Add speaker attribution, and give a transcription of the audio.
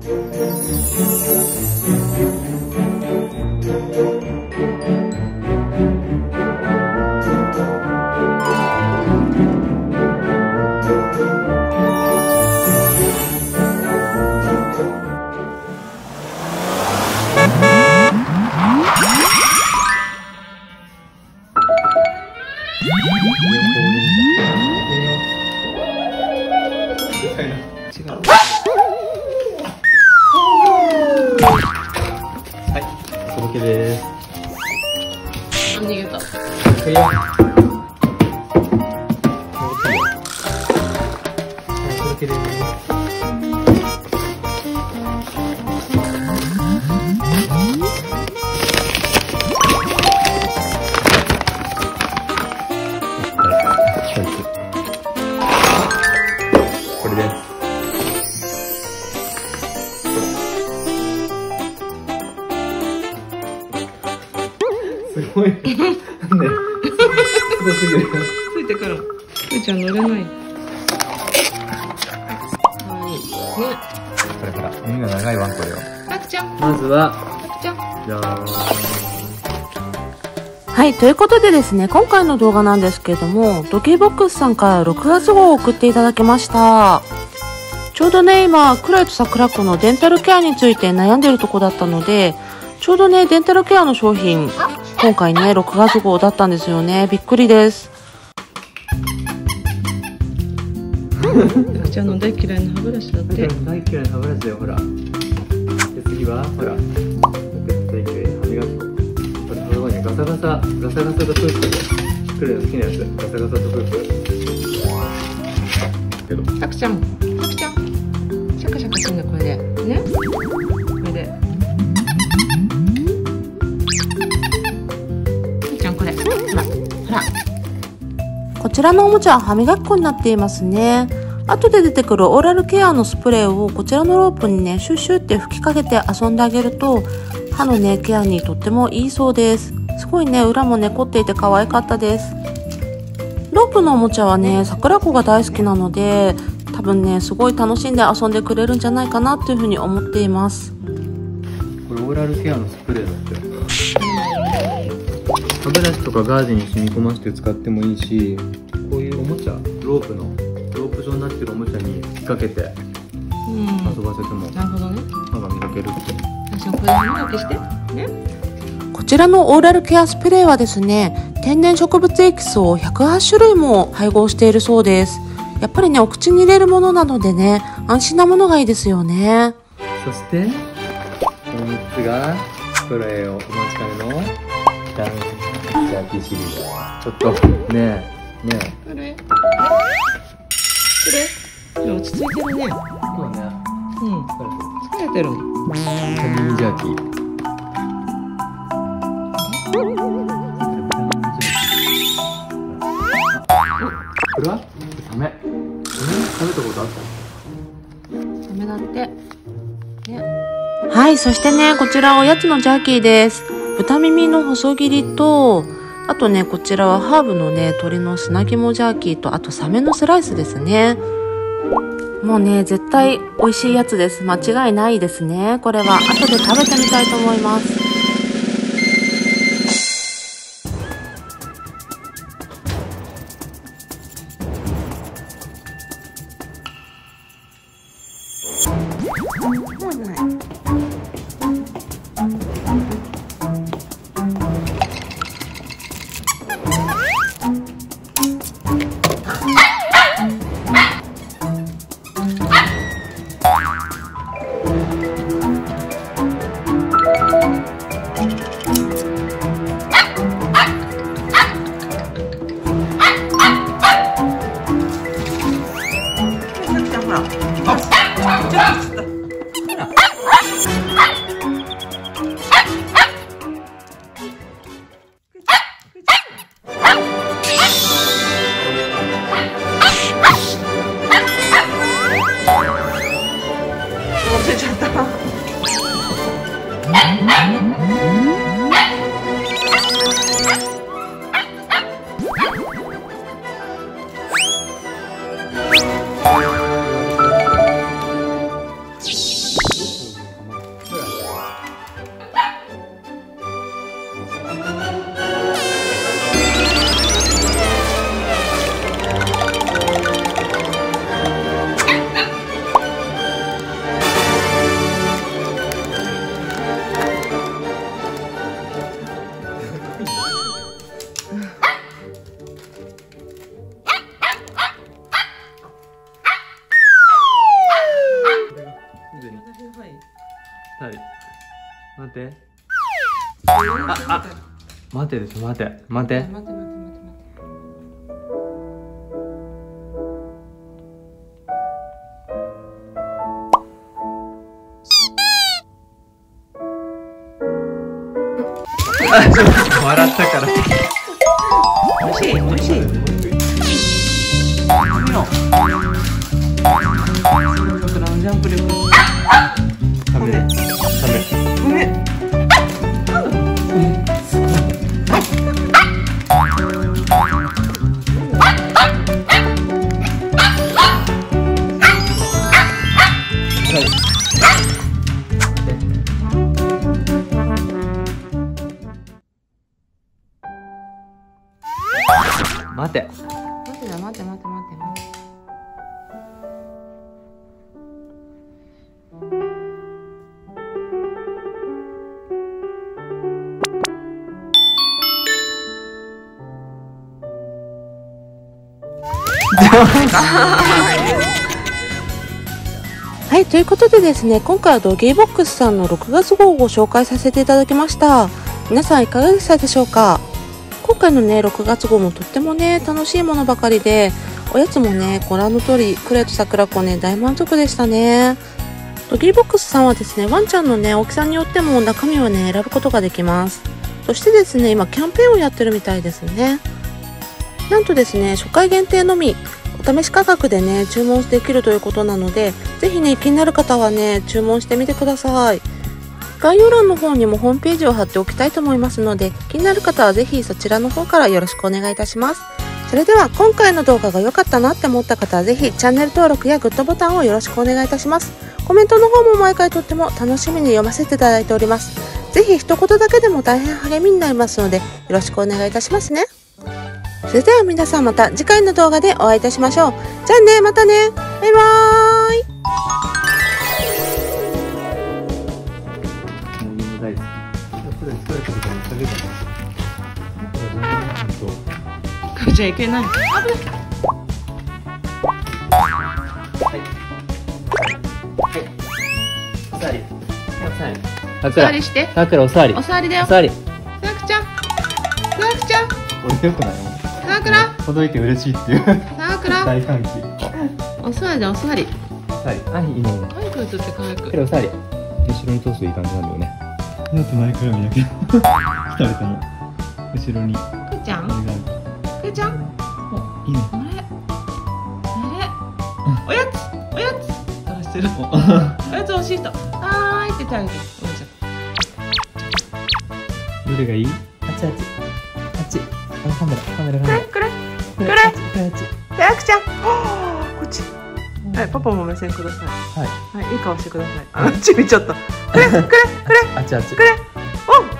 Speaker 1: はい、お届けです。
Speaker 2: 逃げた。
Speaker 1: クリア。お届けです。これです。すごい。なんで。すごすぎる。
Speaker 2: ついてから。ついちゃん乗れない。はい。ね。
Speaker 1: これから耳が長いワンコよ。
Speaker 2: あきちゃん。
Speaker 1: まずは。
Speaker 2: あきちゃん。
Speaker 1: じゃーん。
Speaker 3: はい、ということでですね、今回の動画なんですけれども、時計ボックスさんから6月号を送っていただきました。ちょうどね、今、クライと桜子のデンタルケアについて悩んでるとこだったので、ちょうどね、デンタルケアの商品、今回ね、6月号だったんですよね。びっくりです。
Speaker 2: あきちゃんの大嫌いな歯ブラシだって。
Speaker 1: 大嫌いな歯ブラシだよ、ほら。で、次は、ほら。大嫌いな歯磨き粉。これ、このね、ガサガサとフープ。クレの好きなやつ。ガサガサとフープ。けど。
Speaker 2: あきちゃん。あきちゃん。シャカシャカするの、これで。ね。これで。あきちゃん、これ。ほら。ほら。
Speaker 3: こちらのおもちゃは歯磨き粉になっていますね。後で出てくるオーラルケアのスプレーをこちらのロープにね、シュッシュって吹きかけて遊んであげると、歯のね、ケアにとってもいいそうです。すごいね、裏もね、凝っていて可愛かったです。ロープのおもちゃはね、桜子が大好きなので、多分ね、すごい楽しんで遊んでくれるんじゃないかなっていうふうに思っています。
Speaker 1: これオーラルケアのスプレーだって。歯ブラシとかガーゼに染み込ませて使ってもいいし、こういうおもちゃ、ロープ状になってるおもちゃに引っ掛けて遊ばせても、
Speaker 2: なるほどね。
Speaker 1: 歯が磨けるって。
Speaker 2: あきちゃん、これ歯磨きして。ね。
Speaker 3: こちらのオーラルケアスプレーはですね、天然植物エキスを108種類も配合しているそうです。やっぱりね、お口に入れるものなのでね、安心なものがいいですよね。
Speaker 1: そして、この3つが、これをお待ちかねの、ダンジャーティーシリーズ。ちょっと、ねえ。
Speaker 2: これ。落ち着いてるね。
Speaker 1: そうね。
Speaker 2: うん。疲れてるね。
Speaker 1: ビタミンジャーキー。これはサメ。食べたことあった？
Speaker 2: ダメだって。ね。
Speaker 3: はい、そしてね、こちらおやつのジャーキーです。豚耳の細切りと、あとね、こちらはハーブのね、鶏の砂肝ジャーキーと、あとサメのスライスですね。もうね、絶対美味しいやつです。間違いないですね。これは後で食べてみたいと思います。
Speaker 1: 待って。待てでしょ、待て。
Speaker 2: 待て。
Speaker 1: 笑ったから。
Speaker 2: 美味しい。
Speaker 1: 食べよう。ジャンプ力。食べ。待て。
Speaker 3: はい、ということでですね、今回はドギーボックスさんの6月号をご紹介させていただきました。皆さんいかがでしたでしょうか。今回のね、6月号もとってもね、楽しいものばかりで、おやつもね、ご覧の通り、クレと桜子ね、大満足でしたね。ドギーボックスさんはですね、ワンちゃんのね、大きさによっても中身をね、選ぶことができます。そしてですね、今キャンペーンをやってるみたいですね。なんとですね、初回限定のみ、お試し価格でね、注文できるということなので、ぜひね、気になる方はね、注文してみてください。概要欄の方にもホームページを貼っておきたいと思いますので、気になる方はぜひそちらの方からよろしくお願いいたします。それでは今回の動画が良かったなって思った方はぜひチャンネル登録やグッドボタンをよろしくお願いいたします。コメントの方も毎回とっても楽しみに読ませていただいております。ぜひ一言だけでも大変励みになりますのでよろしくお願いいたしますね。それでは皆さんまた次回の動画でお会いいたしましょう。じゃあね、またね、バイバーイ。
Speaker 2: じゃあいけない。
Speaker 1: おさり。
Speaker 2: お座りして。
Speaker 1: さくらおさり。
Speaker 2: お座りだよ。
Speaker 1: おさり。
Speaker 2: さくちゃん。さくちゃん。
Speaker 1: 俺よくないの？
Speaker 2: さくら。
Speaker 1: 届いて嬉しいっていう。
Speaker 2: さくら。
Speaker 1: 大歓喜。
Speaker 2: お座りだ、お座り。
Speaker 1: おさり。あ、いいね。
Speaker 2: 早く映って早く。
Speaker 1: これおさり。後ろに通すといい感じなんだよね。よく前から見なきゃ。二人とも後ろに。
Speaker 2: くーちゃん。くーちゃん。
Speaker 1: いいね。
Speaker 2: おやつ。おやつ。出してる。おやつ欲しい人。はーいって言ってあげて。
Speaker 1: どれがいい？あっち。カメラ。
Speaker 2: くれ。さくちゃん。こっち。はい、パパも目線ください。はい、いい顔してください。あっち見ちゃった。くれ。
Speaker 1: あっち。
Speaker 2: くれ。お。